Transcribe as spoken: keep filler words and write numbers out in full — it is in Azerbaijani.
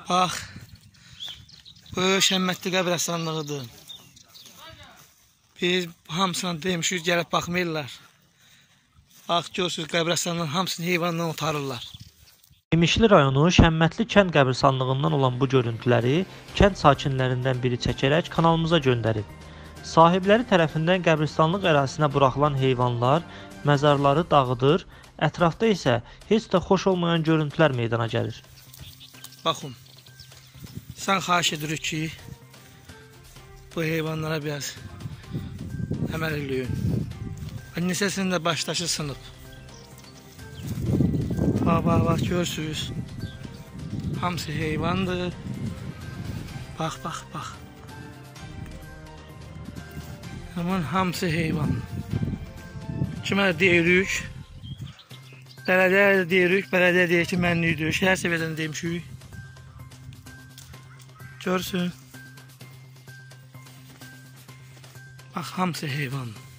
Bax, bu Şəmmətli qəbirstanlığıdır. Biz hamısına demişik, gəlib baxmayırlar. Bax, görürsünüz, qəbirstanlığın hamısını heyvandan otarırlar. Yemişli rayonu Şəmmətli kənd qəbirstanlığından olan bu görüntüləri kənd sakinlərindən biri çəkərək kanalımıza göndərib. Sahibləri tərəfindən qəbirstanlıq ərazisinə buraxılan heyvanlar məzarları dağıdır, ətrafda isə heç də xoş olmayan görüntülər meydana gəlir. Baxın, sən xahiş edirik ki, bu heyvanlara biraz əməl eləyin. Neçəsinin də başdaşı sınıb. Bax, bax, bax, görürsünüz. Hamısı heyvandır. Bax, bax, bax. Aman hamısı heyvan. Kimə deyirik? Bələdiyyə deyirik, bələdiyyə deyir ki, mənliydir. Şəhər səviyyədən demişik. Görsün. Bax, hamısı heyvan.